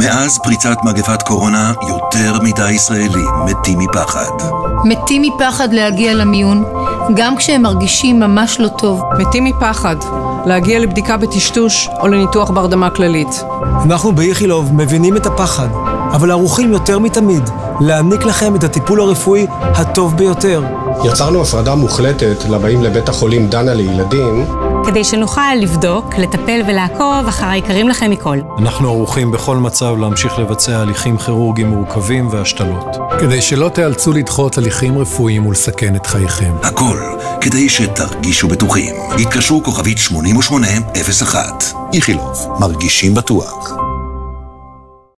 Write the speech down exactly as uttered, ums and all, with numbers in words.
מאז פריצת מגפת קורונה, יותר מדי ישראלים מתים מפחד. מתים מפחד להגיע למיון, גם כשהם מרגישים ממש לא טוב. מתים מפחד להגיע לבדיקה בטשטוש או לניתוח בהרדמה כללית. אנחנו באיכילוב מבינים את הפחד, אבל ערוכים יותר מתמיד להעניק לכם את הטיפול הרפואי הטוב ביותר. יצרנו הפרדה מוחלטת לבאים לבית החולים דנה לילדים, כדי שנוכל לבדוק, לטפל ולעקוב אחר היקרים לכם מכל. אנחנו ערוכים בכל מצב להמשיך לבצע הליכים כירורגיים מורכבים והשתלות, כדי שלא תיאלצו לדחות הליכים רפואיים ולסכן את חייכם. הכל כדי שתרגישו בטוחים. התקשרו כוכבית שמונים ושמונה אפס אחת. איכילוב, מרגישים בטוח.